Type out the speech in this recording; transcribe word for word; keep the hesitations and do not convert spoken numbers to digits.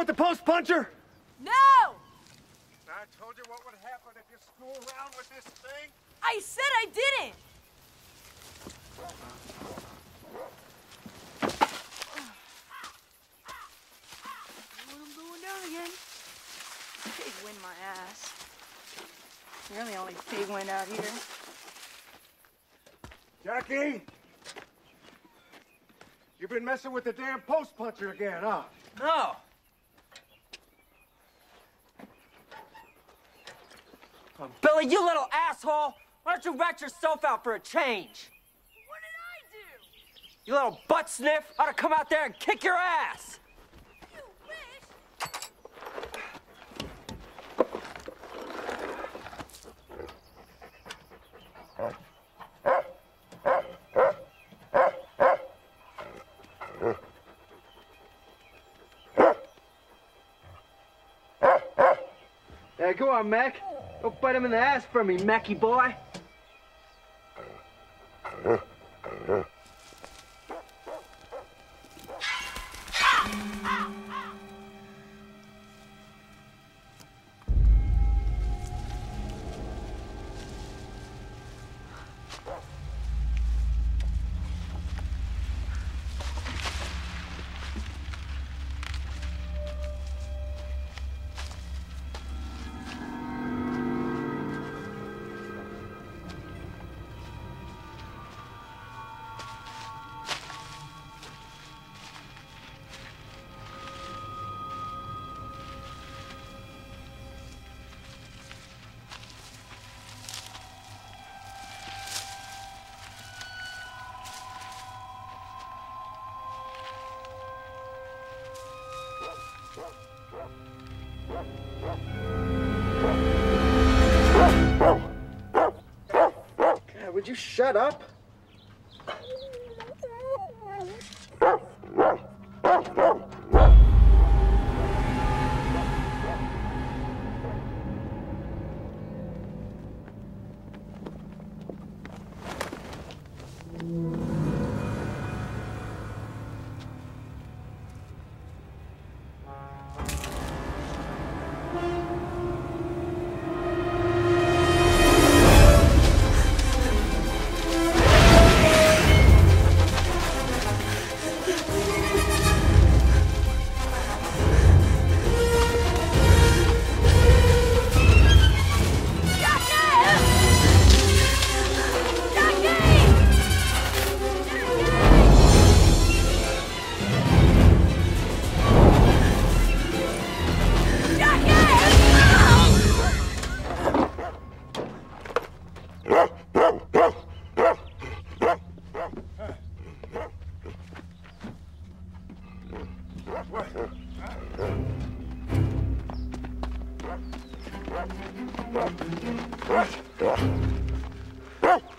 with the post puncher? No! I told you what would happen if you screw around with this thing. I said I didn't! What I'm going down again. Big wind my ass. You're the only big wind out here. Jackie? You've been messing with the damn post puncher again, huh? No. Oh, Billy, you little asshole! Why don't you rat yourself out for a change? What did I do? You little butt sniff ought to come out there and kick your ass! You wish. Yeah, go on, Mac. Go bite him in the ass for me, Mackie boy. God, would you shut up? What?